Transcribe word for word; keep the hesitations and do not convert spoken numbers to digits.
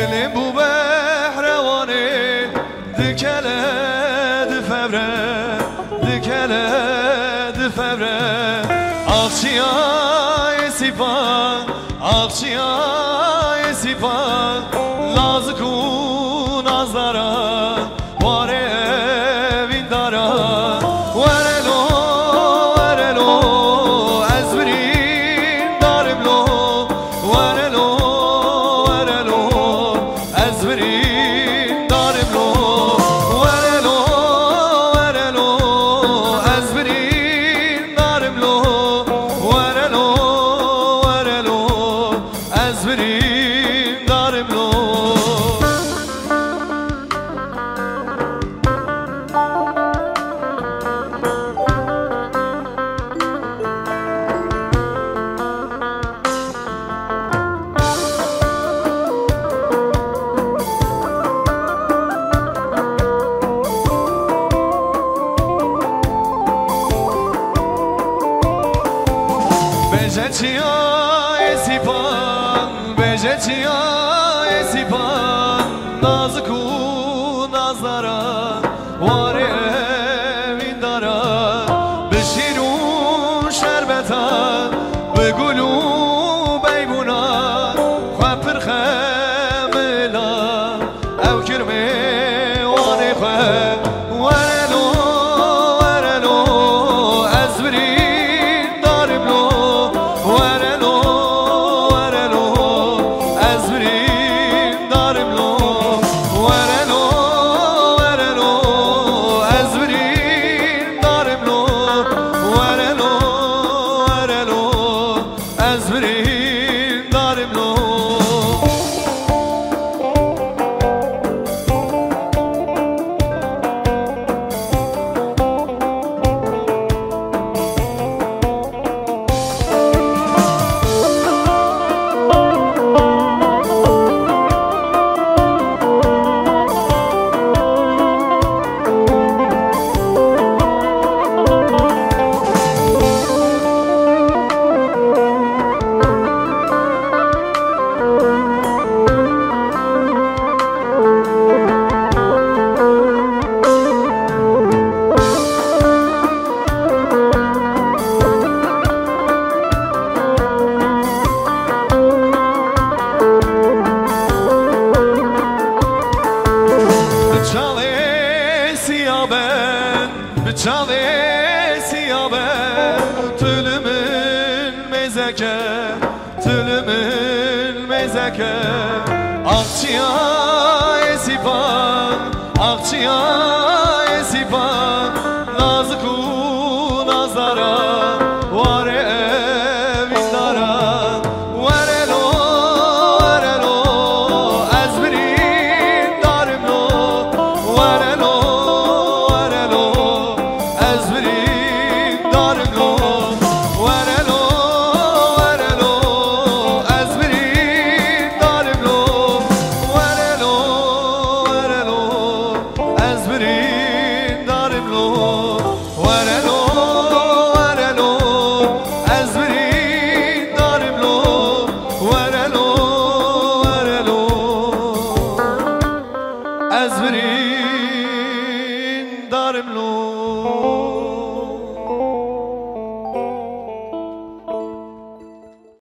دل بو بهروانه دکله دفبره دکله دفبره آخشیای سیپان آخشیای سیپان نازکون از دارن واره وین دارن ورلو ورلو از برین دارم لو ورلو ورلو از برین دارم لو ورلو ورلو از برین دارم لو ورلو ورلو از برین دارم لو Bejetiya esipan, bejetiya esipan, nazku nazdaran, vare evin daran, bişirun şerbetan, ve gulu beybunan, khapir khamilan, ev kirme vane kham, warelo warelo azbri. Bıçağı siyaben tülümün mezeke tülümün mezeke akçıya esipan akçıya esipan nazku nazara vare evin daran varelo varelo azbrin darim lo varelo Azbrin darim lo